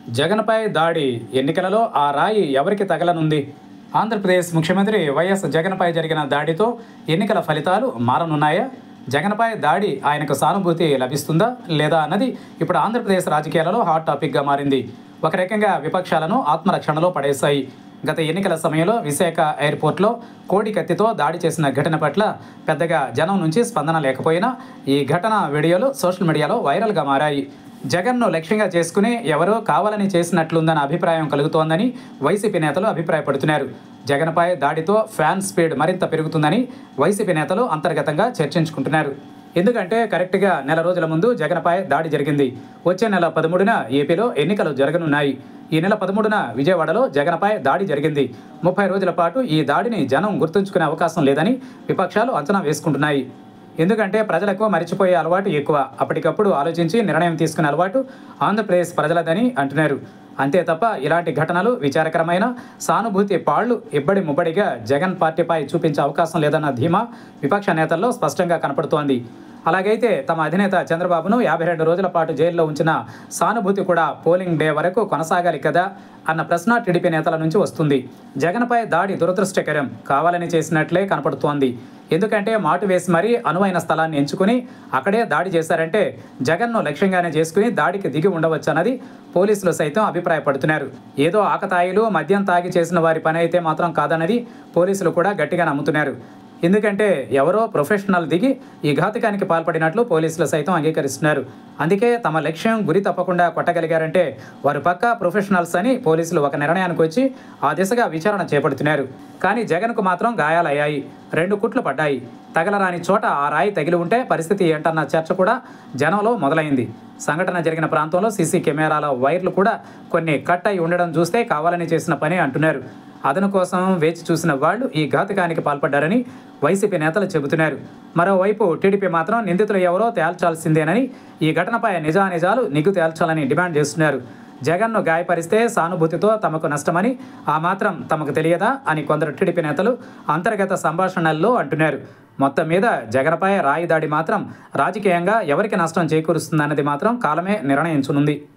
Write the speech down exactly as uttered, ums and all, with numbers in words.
జగన్పై దాడి ఎన్నికలలో ఆ రాయి ఎవరికి తగలనుంది? ఆంధ్రప్రదేశ్ ముఖ్యమంత్రి వైఎస్ జగన్పై జరిగిన దాడితో ఎన్నికల ఫలితాలు మారనున్నాయా? జగన్పై దాడి ఆయనకు సానుభూతి లభిస్తుందా లేదా అన్నది ఇప్పుడు ఆంధ్రప్రదేశ్ రాజకీయాలలో హాట్ టాపిక్గా మారింది. ఒక రకంగా విపక్షాలను ఆత్మరక్షణలో పడేశాయి. గత ఎన్నికల సమయంలో విశాఖ ఎయిర్పోర్ట్లో కోడి కత్తితో దాడి చేసిన ఘటన పట్ల పెద్దగా జనం నుంచి స్పందన లేకపోయినా ఈ ఘటన వీడియోలు సోషల్ మీడియాలో వైరల్గా మారాయి. జగన్ను లక్ష్యంగా చేసుకుని ఎవరో కావాలని చేసినట్లుందన్న అభిప్రాయం కలుగుతోందని వైసీపీ నేతలు అభిప్రాయపడుతున్నారు. జగన్పై దాడితో ఫ్యాన్ స్పీడ్ మరింత పెరుగుతుందని వైసీపీ నేతలు అంతర్గతంగా చర్చించుకుంటున్నారు. ఎందుకంటే కరెక్ట్గా నెల రోజుల ముందు జగన్పై దాడి జరిగింది. వచ్చే నెల పదమూడున ఏపీలో ఎన్నికలు జరగనున్నాయి. ఈ నెల పదమూడున విజయవాడలో జగన్పై దాడి జరిగింది. ముప్పై రోజుల పాటు ఈ దాడిని జనం గుర్తుంచుకునే అవకాశం లేదని విపక్షాలు అంచనా వేసుకుంటున్నాయి. ఎందుకంటే ప్రజలకు మరిచిపోయే అలవాటు ఎక్కువ. అప్పటికప్పుడు ఆలోచించి నిర్ణయం తీసుకునే అలవాటు ఆంధ్రప్రదేశ్ ప్రజలదని అంటున్నారు. అంతే తప్ప ఇలాంటి ఘటనలు విచారకరమైన సానుభూతి పాళ్లు ఇబ్బడి ముబ్బడిగా జగన్ పార్టీపై చూపించే అవకాశం లేదన్న ధీమా విపక్ష నేతల్లో స్పష్టంగా కనపడుతోంది. అలాగైతే తమ అధినేత చంద్రబాబును యాభై రెండు రోజుల పాటు జైల్లో ఉంచిన సానుభూతి కూడా పోలింగ్ డే వరకు కొనసాగాలి కదా అన్న ప్రశ్న టీడీపీ నేతల నుంచి వస్తుంది. జగన్పై దాడి దురదృష్టకరం, కావాలని చేసినట్లే కనపడుతోంది. ఎందుకంటే మాటు వేసి మరీ అనువైన స్థలాన్ని ఎంచుకుని అక్కడే దాడి చేశారంటే జగన్ను లక్ష్యంగానే చేసుకుని దాడికి దిగి ఉండవచ్చు అన్నది పోలీసులు సైతం అభిప్రాయపడుతున్నారు. ఏదో ఆకతాయిలు మద్యం తాగి చేసిన వారి పని అయితే మాత్రం కాదన్నది పోలీసులు కూడా గట్టిగా నమ్ముతున్నారు. ఎందుకంటే ఎవరో ప్రొఫెషనల్ దిగి ఈ ఘాతుకానికి పాల్పడినట్లు పోలీసులు సైతం అంగీకరిస్తున్నారు. అందుకే తమ లక్ష్యం గురి తప్పకుండా కొట్టగలిగారంటే వారు పక్కా ప్రొఫెషనల్స్ అని పోలీసులు ఒక నిర్ణయానికి వచ్చి ఆ దిశగా విచారణ చేపడుతున్నారు. కానీ జగన్కు మాత్రం గాయాలయ్యాయి, రెండు కుట్లు పడ్డాయి. తగలరాని చోట ఆ రాయి తగిలి ఉంటే పరిస్థితి ఏంటన్న చర్చ కూడా జనంలో మొదలైంది. సంఘటన జరిగిన ప్రాంతంలో సీసీ కెమెరాల వైర్లు కూడా కొన్ని కట్ అయి ఉండడం చూస్తే కావాలని చేసిన పని అంటున్నారు. అదను కోసం వేచి చూసిన వాళ్లు ఈ ఘాతుకానికి పాల్పడ్డారని వైసీపీ నేతలు చెబుతున్నారు. మరోవైపు టీడీపీ మాత్రం నిందితులు ఎవరో తేల్చాల్సిందేనని, ఈ ఘటనపై నిజానిజాలు నిగ్గు తేల్చాలని డిమాండ్ చేస్తున్నారు. జగన్ను గాయపరిస్తే సానుభూతితో తమకు నష్టమని ఆ మాత్రం తమకు తెలియదా అని కొందరు టీడీపీ నేతలు అంతర్గత సంభాషణల్లో అంటున్నారు. మొత్తం మీద జగన్పై రాయి దాడి మాత్రం రాజకీయంగా ఎవరికి నష్టం చేకూరుస్తుందన్నది మాత్రం కాలమే నిర్ణయించనుంది.